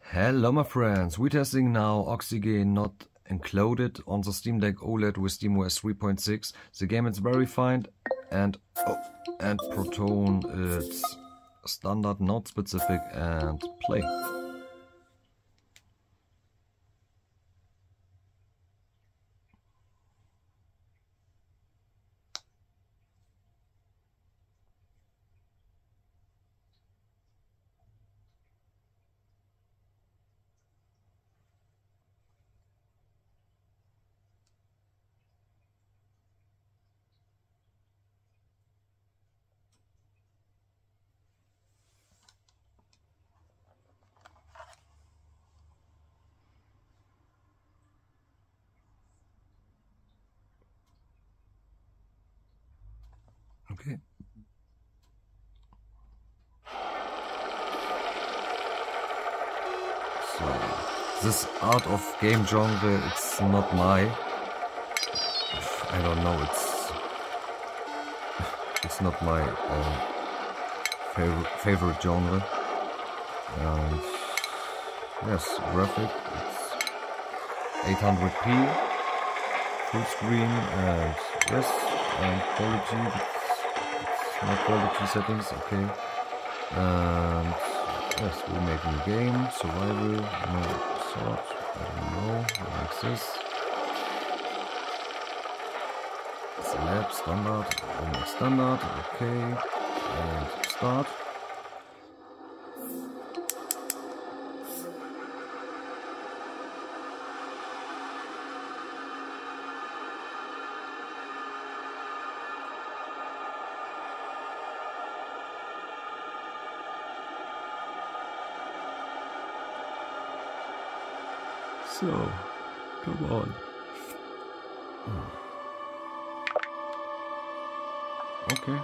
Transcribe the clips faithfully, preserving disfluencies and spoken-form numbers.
Hello my friends, we're testing now Oxygen not included on the Steam Deck OLED with SteamOS three point six. The game is very fine and oh, and Proton it's standard, not specific, and play. Okay. So, this art of game genre, it's not my, I don't know, it's it's not my uh, favorite favorite genre. And yes, graphic, it's eight hundred p, full screen, and yes, and quality. No quality settings, okay. And yes, we're making a game, survival, no sort, I don't know, like this. Select, standard, only standard, okay. And start. So, come on. Okay.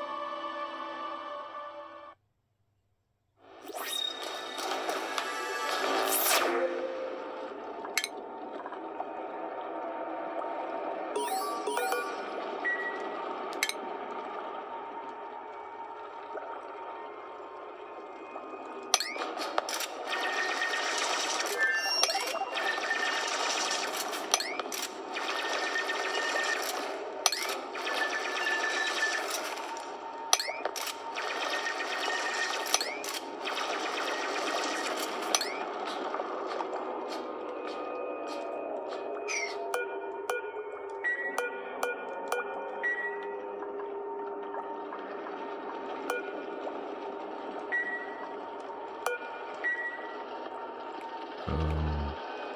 Um,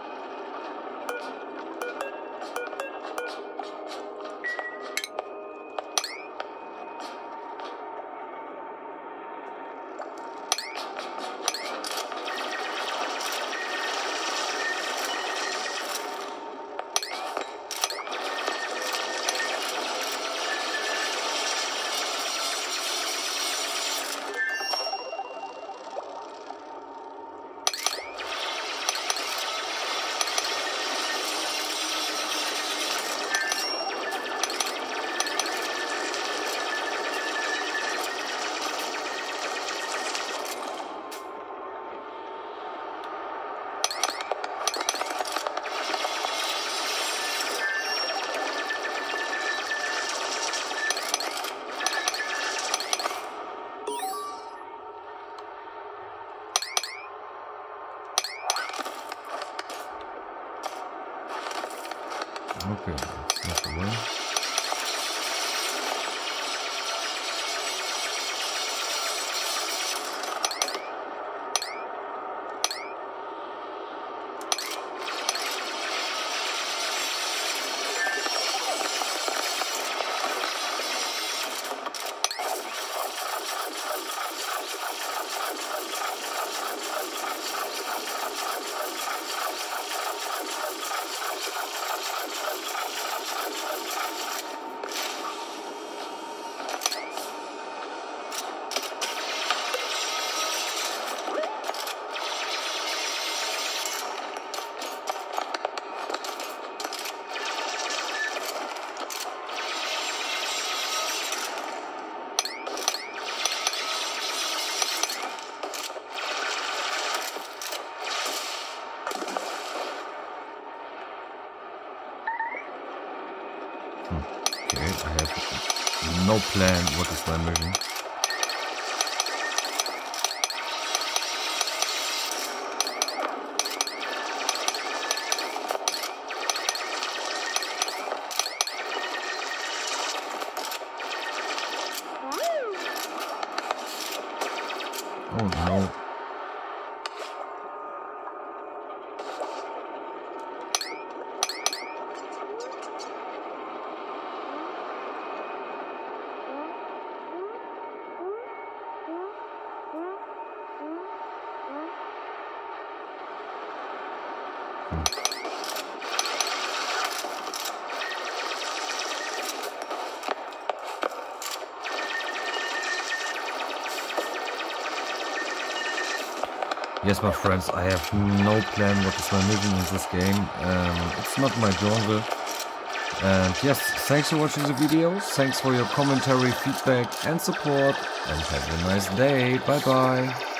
Okay, that's not the way. Okay, I have no plan what is my mission. Oh no. Yes, my friends, I have no plan what is my mission in this game. Um, it's not my genre. And yes, thanks for watching the video. Thanks for your commentary, feedback and support. And have a nice day. Bye bye.